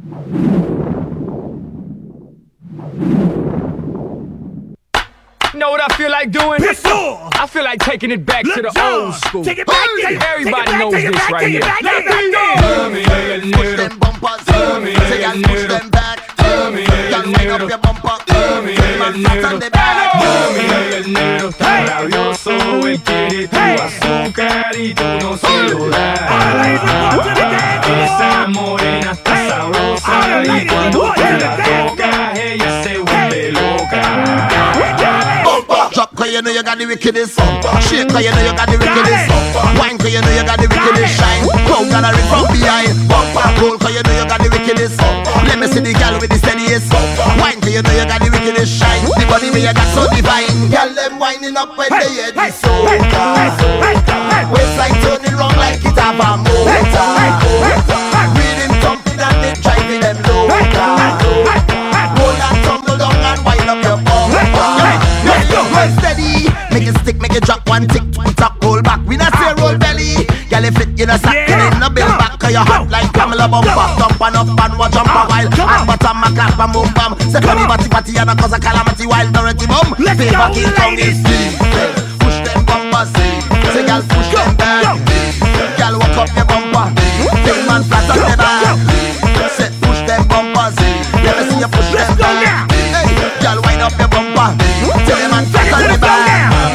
Know what I feel like doing? I feel like taking it back to the old school. Take it back, Everybody knows this right here. Push them bumpers, say y'all push them back. Y'all wind up your bumper, man flat on the back. Está rabioso y quiere tu azúcar y tú no se lo das. Esa morena está sabrosa y cuando tú la tocas ella se vuelve loca. Drop cause you know you got the wickedest. Shake cause you know you got the wickedest. Wine cause you know you got the wickedest. Shine, crowd gallery from behind. Roll cause you know you got the wickedest. Let me see the girl with the steadiest. Wine cause you know you got the wickedest. Shine, the body me you got so divine. Girl them winding up when they hear the soca. Waistline turning round like it have a motor. Rhythm thumping and they driving them loca. Roll and tumble down and wind up your bumper. Steady, make it stick, make it drop one tick, talk, roll back. We not say roll belly, girl if it you know sack, it in the bill back. Cause you hot like Pamela Bumper. Dump and up and watch jump a while. And bottom a clap and boom bam. Say funny batty batty and a cause a calamity wild dirty bum. Paper king down is push them bumpers. Say girl push them back. Girl walk up your bumper. Big man flat on the back. Say push them bumpers. Let me see you push them back. Hey, girl wind up your bumper. Tell them man flat on the back.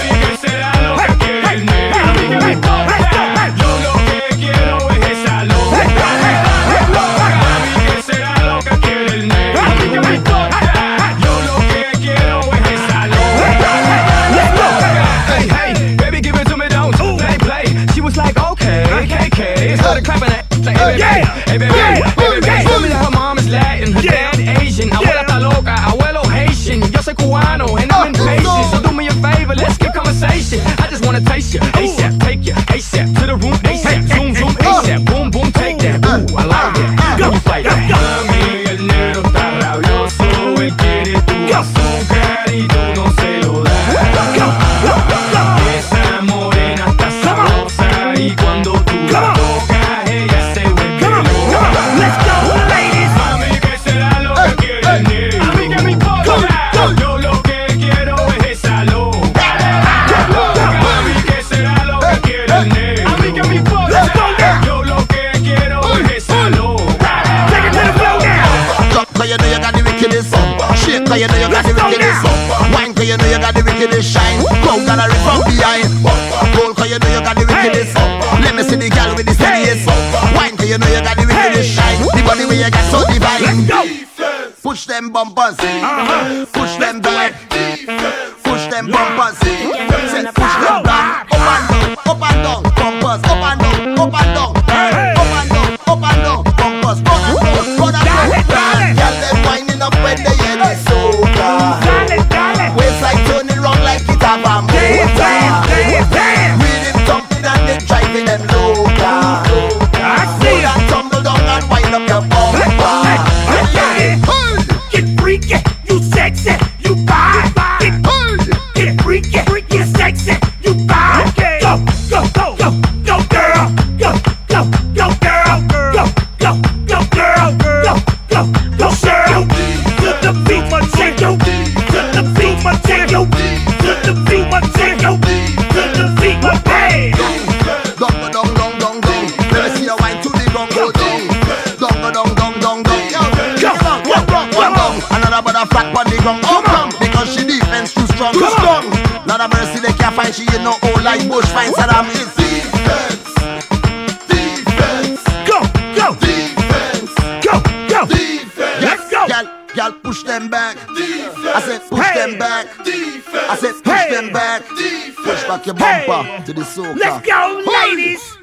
Hey baby, tell me that her mom is Latin, her dad Asian. Abuela está loca, abuelo Haitian. Yo soy cubano and I'm impatient. So do me a favor, let's get conversation. I just wanna taste you, ASAP, take you, ASAP to the room, ASAP, zoom, zoom, ASAP, boom, boom, take that. Ooh, I like that. Go fight that. Mami, el negro está rabioso, él quiere tu azúcar y tú no se lo das. Esa morena está sabrosa y cuando tú la tocas ella se vuelve loca. Let's go, ladies. Mami, ¿qué será lo que quiere el negro? A mí que me importa. Yo lo que quiero es esa loca. Mami, ¿qué será lo que quiere el negro? A mí que me importa. Yo lo que quiero es esa loca. Take it to the floor now. Drop cause you know you got the wickedest. Shake cause you know you got the wickedest. Wine cause you know you got the wickedest. Shine, crowd gallery from behind. Roll cause you know you got the wickedest. Let me see the girl with the steadiest. Wine cause you know you got the wickedest. Shine, the body where you got so divine. Push them bumpers, push them back, push them bumpers, say push them back. Up and down, up and down, bumpers, up and down, up and down, up and down, up and down, bumpers, run and roll, run and roll. Girl them winding up when they hear the soca. Waistline turning round like it have a motor. Rhythm thumping and they driving them loca. Roll and tumble down and wind up your bumper. Get freaky, you sexy, you fine. Get freaky, you sexy, you fine. Go, go, go, go, go, girl. Go, go, go, girl. Go, go, go, girl. Go, go, go, girl. To the beat, my chick, yo. To the beat, my chick, yo. To the beat, my chick, yo. To the beat, my babe. Dong, dong, dong, dong, dong. Let me see you wine to the gong, go dong. Dong, dong, dong, dong, dong. Another brother flat on the ground. How come? Because she defense too strong. Too strong. Not a mercy they can't find. She ain't no old like bush fine. Saddam is defense. Defense. Go, go, Defense. go, go. Defense. Let's go. Y'all push them back. I said push them back. I said push them back. Push back your bumper to the soca. Let's go, ladies.